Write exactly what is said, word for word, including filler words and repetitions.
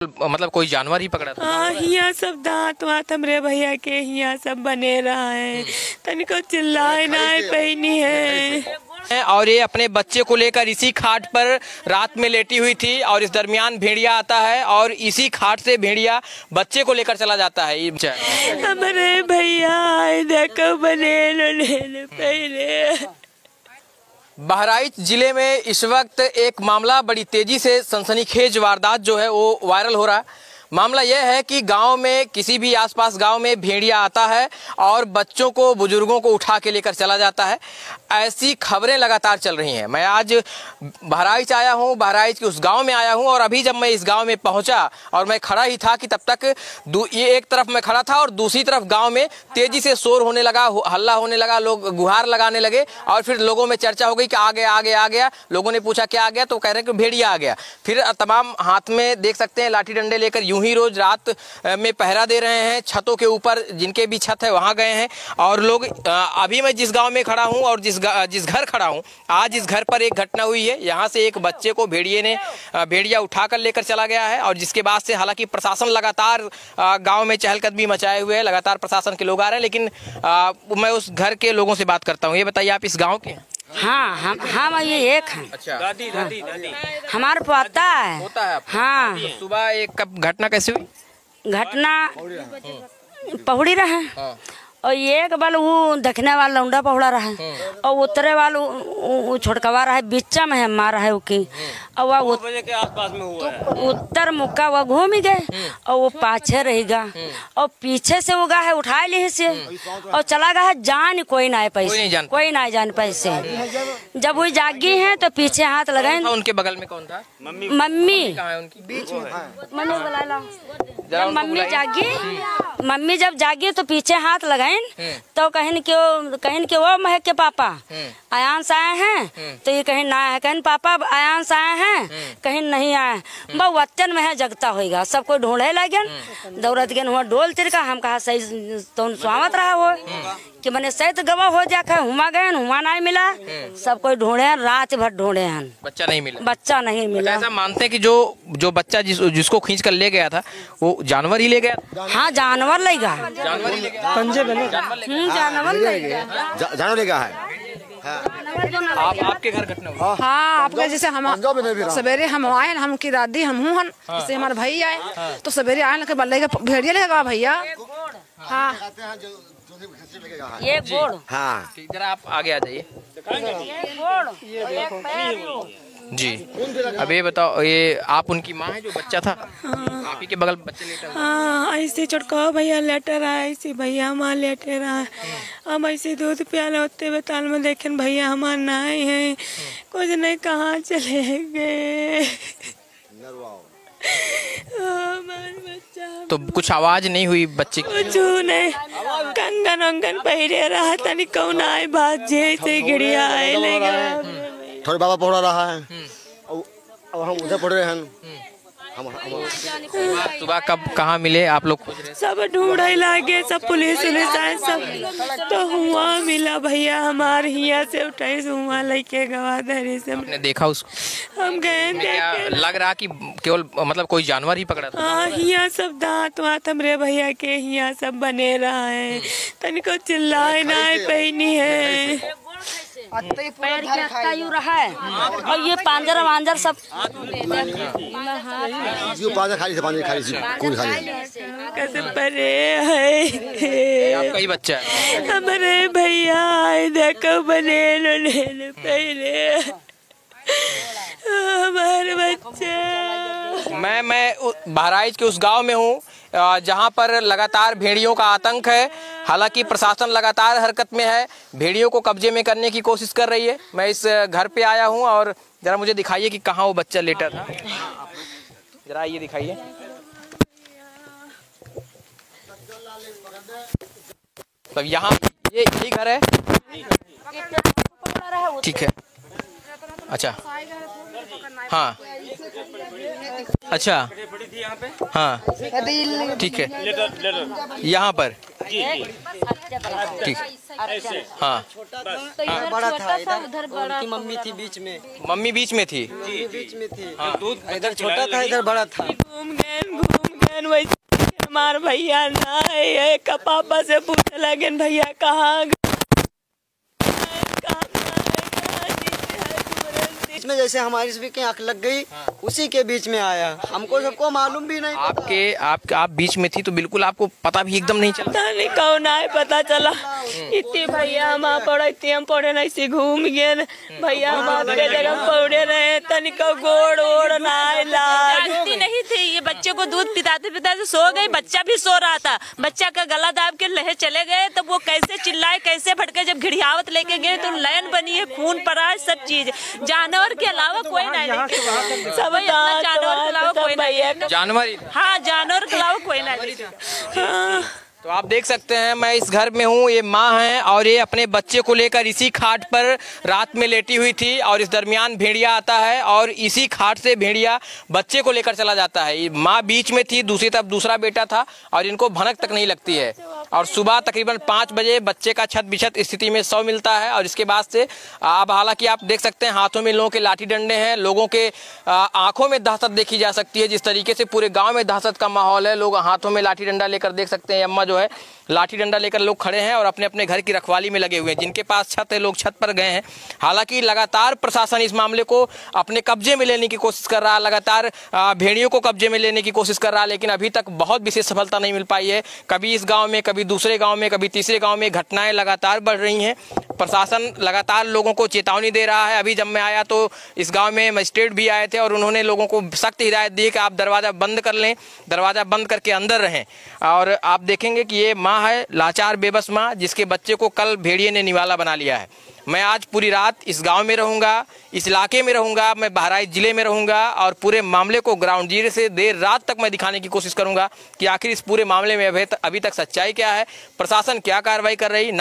मतलब कोई जानवर ही पकड़ा था? हाँ, यहाँ सब दांत वात हमरे भैया के यहाँ सब बने रहा है, तनिको चिल्लाए ना पैनी है। और ये अपने बच्चे को लेकर इसी खाट पर रात में लेटी हुई थी और इस दरमियान भेड़िया आता है और इसी खाट से भेड़िया बच्चे को लेकर चला जाता है। हमारे भैया देखो बने पहले। बहराइच जिले में इस वक्त एक मामला बड़ी तेजी से सनसनीखेज वारदात जो है वो वायरल हो रहा है। मामला यह है कि गांव में किसी भी आसपास गांव में भेड़िया आता है और बच्चों को बुजुर्गों को उठा के लेकर चला जाता है। ऐसी खबरें लगातार चल रही हैं। मैं आज बहराइच आया हूं, बहराइच के उस गांव में आया हूं और अभी जब मैं इस गांव में पहुंचा और मैं खड़ा ही था कि तब तक ये एक तरफ मैं खड़ा था और दूसरी तरफ गांव में तेजी से शोर होने लगा, हल्ला होने लगा, लोग गुहार लगाने लगे और फिर लोगों में चर्चा हो गई कि आ गया आ गया आ गया। लोगों ने पूछा क्या आ गया, तो कह रहे हैं कि भेड़िया आ गया। फिर तमाम हाथ में देख सकते हैं लाठी डंडे लेकर यूं ही रोज रात में पहरा दे रहे हैं। छतों के ऊपर जिनके भी छत है वहां गए हैं और लोग अभी मैं जिस गांव में खड़ा हूं और जिस जिस घर खड़ा हूं, आज इस घर पर एक घटना हुई है। यहां से एक बच्चे को भेड़िए ने भेड़िया उठाकर लेकर चला गया है और जिसके बाद से हालांकि प्रशासन लगातार गांव में चहलकदमी मचाए हुए है, लगातार प्रशासन के लोग आ रहे हैं। लेकिन आ, मैं उस घर के लोगों से बात करता हूँ। ये बताइए आप इस गाँव के हैं? हाँ, हम हम ये एक हैं। अच्छा, दादी दादी दादी हमारे पता है होता है। हाँ, तो सुबह एक कब घटना कैसे हुई? घटना पहुड़ी रहे हाँ। और एक बाल वो देखने वाला लौंडा पहुड़ा रहा है और उतरे वाला वो छोटकवा रहा है, बीचा में है मारा है उसकी और वह के आसपास में हुआ है। उत्तर मुक्का वह घूम ही गए और वो पाछे रहेगा और पीछे से उगा है उठा ली से और चला गया है। जान कोई ना पैसे, कोई ना जान पैसे। जब वो जागी है तो पीछे हाथ लगाए। उनके बगल में कौन था? मम्मी। मम्मी बीच में मम्मी बुला लो। जब मम्मी जागी, मम्मी जब जागी तो पीछे हाथ लगाए तो कहन के कहन के वो महक के पापा आयांस आए हैं, तो ये कहीं ना है, कहन पापा आयांस आए हैं, कहीं नहीं आए। बहु वचन में है जगता होगा, सब कोई ढूंढे लगे दौड़त गए हुआ डोल तिरका। हम कहा सही तो स्वागत रहा हो कि मैंने सही तो गवाह हो जाकर हुआ गए, हुआ नहीं मिला। सब कोई ढूंढे, रात भर ढूंढे हैं, बच्चा नहीं मिला। बच्चा नहीं मिला। ऐसा मानते हैं कि जो जो बच्चा जिस जिसको खींच कर ले गया था वो जानवर ही ले गया? हाँ, जानवर ले गया। जानवर ही ले गया। जानवर ले गया, जानवर ले गया है। आप आपके घर घटना हुई? हाँ, आपके जैसे हम सवेरे हम आए, हम की दादी हम हूँ, जैसे हमारे भाई आए तो सवेरे आए लगे बल्ले का भेड़िया लगेगा भैया। हाँ, ये गोड़। हाँ, जरा आप आगे आ जाइए जी। अब ये बताओ, ये आप उनकी माँ है जो बच्चा था? हाँ। आप ही के बगल बच्चे लेटर? हाँ, ऐसे छोटका भैया लेटर आए, ऐसे भैया हमारे लेटर आए। हम ऐसे दूध प्याले होते बताल में देखें भैया हमारे ना आए हैं, कुछ नहीं कहाँ चले गए। तो कुछ आवाज नहीं हुई बच्चे की? कुछ नहीं, कंगन वंगन पहरे रहा था, नहीं कौन आए बात जैसे गिड़िया आए लेगा। थोड़े बाबा पढ़ा रहा है और हम उधर पढ़ रहे हैं। हम सुबह कब कहाँ मिले आप लोग? सब ढूंढे लागे, सब पुलिस पुलिस आए सब, तो हुआ मिला भैया हमारे यहाँ से उठाई हुआ लेके गवादरी से। आपने देखा उसको? हम गए देखे। लग रहा कि केवल मतलब कोई जानवर ही पकड़ा था? हाँ, यहाँ सब दांत वात हमरे भैया के यहाँ सब बने रहा है, तनिको चिल्लाए ना पैनी है। पैर के अत्ता यूं रहा है और ये पांजर वांजर सब जो पांजर खाली से पांजर खाली से कौन खाली कैसे परे है। आपका ही बच्चा है? हमारे भैया आए देखो बने ले पहले हमारे बच्चे। मैं मैं बहराइच के उस गांव में हूँ जहां पर लगातार भेड़ियों का आतंक है। हालांकि प्रशासन लगातार हरकत में है, भेड़ियों को कब्जे में करने की कोशिश कर रही है। मैं इस घर पे आया हूं और जरा मुझे दिखाइए कि कहां वो बच्चा लेटा था। जरा ये दिखाइए। तो यहाँ ये यही घर है? ठीक है, अच्छा हाँ, अच्छा हाँ, ठीक है, यहाँ पर ठीक, हाँ, हाँ। बड़ा था इधर, उनकी मम्मी थी बीच में। मम्मी बीच में थी? बीच में थी। हाँ। इधर छोटा था, इधर बड़ा था। घूम गए हमार भैया ना है। का पापा से पूछने लगे भैया कहाँ इसमें जैसे हमारी इसमें की आँख लग गई, उसी के बीच में आया, हमको सबको मालूम भी नहीं। आपके आप आप बीच में थी तो बिल्कुल आपको पता भी एकदम नहीं चला? पता नहीं कौन आए, पता चला इतनी भैया हम पढ़े इतनी हम पढ़े नहीं से घूम गए भैया हम आपके जगह पढ़े रहे तनिका गोड़ ओड़ जानती नहीं थी। ये बच्चे को दूध पिताते पिताते सो गई, बच्चा भी सो रहा था, बच्चा का गला दाब के लहे चले गए। तब वो कैसे चिल्लाए कैसे भड़के, जब घिड़ियावत लेके गए तो लाइन बनी है, खून पड़ा है, सब चीज। जानवर के अलावा कोई नहीं, सब जानवर के अलावा कोई नहीं, जानवर हाँ जानवर के अलावा कोई नहीं। तो आप देख सकते हैं मैं इस घर में हूँ, ये माँ है और ये अपने बच्चे को लेकर इसी खाट पर रात में लेटी हुई थी और इस दरमियान भेड़िया आता है और इसी खाट से भेड़िया बच्चे को लेकर चला जाता है। माँ बीच में थी, दूसरी तरफ दूसरा बेटा था और इनको भनक तक नहीं लगती है। और सुबह तकरीबन पाँच बजे बच्चे का छत बिछत स्थिति में शव मिलता है और इसके बाद से अब हालांकि आप देख सकते हैं हाथों में लोगों के लाठी डंडे हैं, लोगों के आंखों में दहशत देखी जा सकती है। जिस तरीके से पूरे गाँव में दहशत का माहौल है, लोग हाथों में लाठी डंडा लेकर देख सकते हैं, अम्मा जो है लाठी डंडा लेकर लोग खड़े हैं और अपने अपने घर की रखवाली में लगे हुए हैं। जिनके पास छत है लोग छत पर गए हैं। हालांकि लगातार प्रशासन इस मामले को अपने कब्जे में लेने की कोशिश कर रहा है, लगातार भेड़ियों को कब्जे में लेने की कोशिश कर रहा है, लेकिन अभी तक बहुत विशेष सफलता नहीं मिल पाई है। कभी इस गांव में, कभी दूसरे गांव में, कभी तीसरे गांव में घटनाएं लगातार बढ़ रही हैं। प्रशासन लगातार लोगों को चेतावनी दे रहा है। अभी जब मैं आया तो इस गांव में मजिस्ट्रेट भी आए थे और उन्होंने लोगों को सख्त हिदायत दी कि आप दरवाज़ा बंद कर लें, दरवाज़ा बंद करके अंदर रहें। और आप देखेंगे कि ये माँ है, लाचार बेबस माँ, जिसके बच्चे को कल भेड़िए ने निवाला बना लिया है। मैं आज पूरी रात इस गांव में रहूंगा, इस इलाके में रहूंगा, मैं बहराइच जिले में रहूंगा और पूरे मामले को ग्राउंड जीरो से देर रात तक मैं दिखाने की कोशिश करूंगा कि आखिर इस पूरे मामले में अभी तक सच्चाई क्या है, प्रशासन क्या कार्रवाई कर रही।